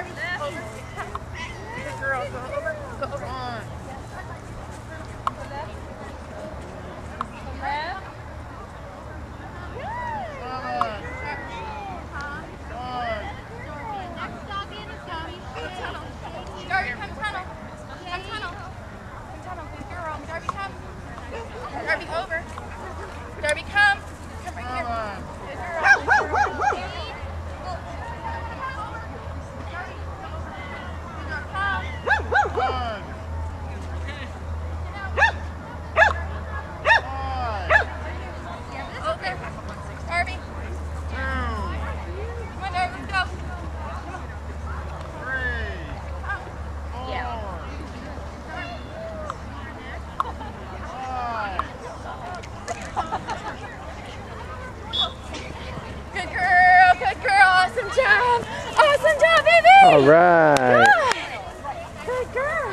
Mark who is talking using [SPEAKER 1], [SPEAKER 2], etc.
[SPEAKER 1] Good girl. Go over. Go over. Darby, over. Darby, come. Come right here. Good girl. Over. Darby. Come on, Darby, let's go. Good girl, awesome job, baby!
[SPEAKER 2] All right.